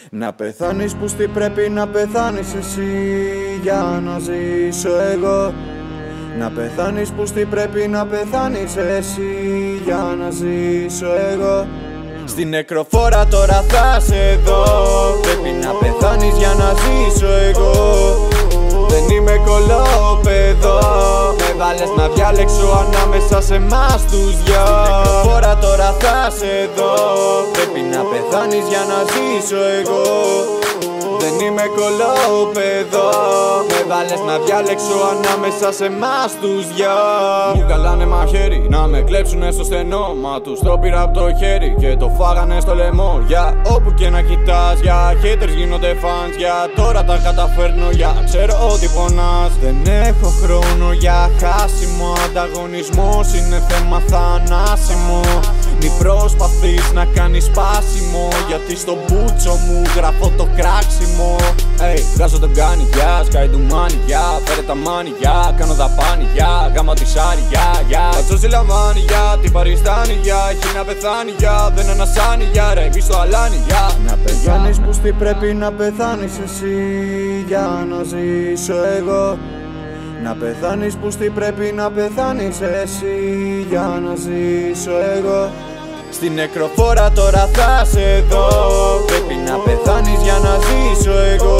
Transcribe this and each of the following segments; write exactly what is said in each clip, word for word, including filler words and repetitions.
Να πεθάνεις που τι πρέπει να πεθάνεις εσύ για να ζήσω εγώ. Να πεθάνεις που τι πρέπει να πεθάνεις εσύ για να ζήσω εγώ. Στην νεκροφόρα τώρα θα σε δω. Πρέπει να πεθάνεις για να ζήσω εγώ. Δεν είμαι κολόπεδο. Με βάλες να διάλεξω ανάμεσα σε εμάς τους δυο. Στην νεκροφόρα τώρα θα σε δω. Πρέπει να πεθάνεις για να ζήσω εγώ. Δεν είμαι κολόπεδο. Με βάλες να διάλεξω ανάμεσα σε εμάς τους δυο. Μου καλάνε μαχαίρι να με κλέψουνε στο στενό. Μα τους το πήρα από το χέρι και το φάγανε στο λαιμό. Για όπου και να κοιτάς, για haters γίνονται fans. Για τώρα τα καταφέρνω, για ξέρω ότι πονάς. Δεν έχω χρόνο για χάσιμο. Ανταγωνισμός είναι θέμα θανάσιμο. Μη προσπαθείς να κάνεις σπάσιμο, γιατί στο μπούτσο μου γράφω το κράξιμο. Hey, βγάζω τον κάνει, γεια, σκάει του μάνι, γεια. Φέρε τα μάνι, γεια, κάνω δαπάνι, γεια. Γάμα τη σάρι, γεια, γεια. Κατσό συλλαμβάνει, γεια, τι παριστάνει, γεια. Έχει να πεθάνει, γεια, δεν ανασάνει, γεια. Ρε, μπει στο αλάνι, γεια. Να πεθάνεις που τι πρέπει να πεθάνεις εσύ για να ζήσω εγώ. Να πεθάνεις που τι πρέπει να πεθάνεις εσύ για να ζήσω εγώ. Στην νεκροφόρα τώρα θα σε δω. Πρέπει να πεθάνεις για να ζήσω εγώ.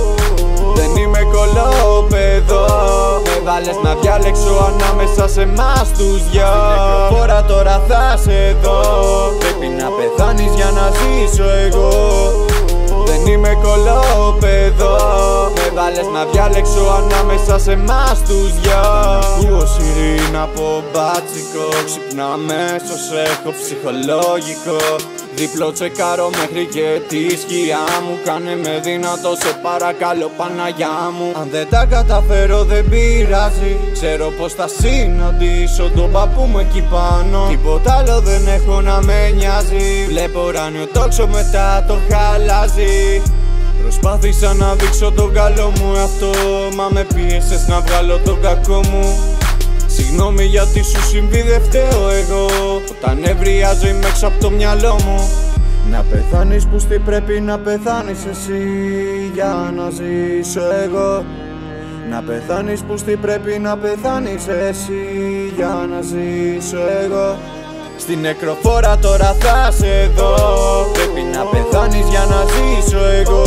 Δεν είμαι κολόπεδο. Με βάλες να διάλεξω ανάμεσα σε εμάς τους δυο. Στην νεκροφόρα τώρα θα σε δω. Πρέπει να πεθάνεις για να ζήσω εγώ. Δεν είμαι κολόπεδο. Με βάλες να διάλεξω ανάμεσα σε εμάς τους δυο. Ακούω σιρήνα από μπάτσικο. Ξυπνά αμέσως, έχω ψυχολογικό. Διπλό τσεκάρω μέχρι και τη σκιά μου. Κάνε με δυνατό, σε παρακαλώ Παναγιά μου. Αν δεν τα καταφέρω δεν πειράζει. Ξέρω πως θα συναντήσω τον παππού μου εκεί πάνω. Τίποτα άλλο δεν έχω να με νοιάζει. Βλέπω ουράνιο τόξο, μετά το χαλάζει. Προσπάθησα να δείξω τον καλό μου αυτό, μα με πίεσες να βγάλω τον κακό μου. Συγγνώμη γιατί σου συμβεί, δεν φταίω εγώ. Όταν ευριάζω είμαι έξω από το μυαλό μου. Να πεθάνεις που τι πρέπει να πεθάνεις εσύ για να ζήσω εγώ. Να πεθάνεις που τι πρέπει να πεθάνεις εσύ για να ζήσω εγώ. Στην νεκροφόρα τώρα θα σε δω. Πρέπει να πεθάνεις για να ζήσω εγώ.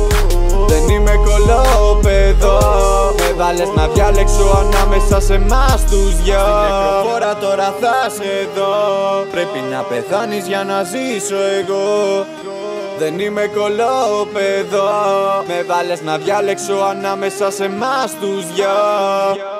Δεν είμαι κολόπεδο. Με βάλες να διάλεξω ανάμεσα σε εμάς τους δυο. Στην νεκροφόρα τώρα θα σε δω. Πρέπει να πεθάνεις για να ζήσω εγώ. Δεν είμαι κολόπεδο. Με βάλες να διάλεξω ανάμεσα σε εμάς τους δυο.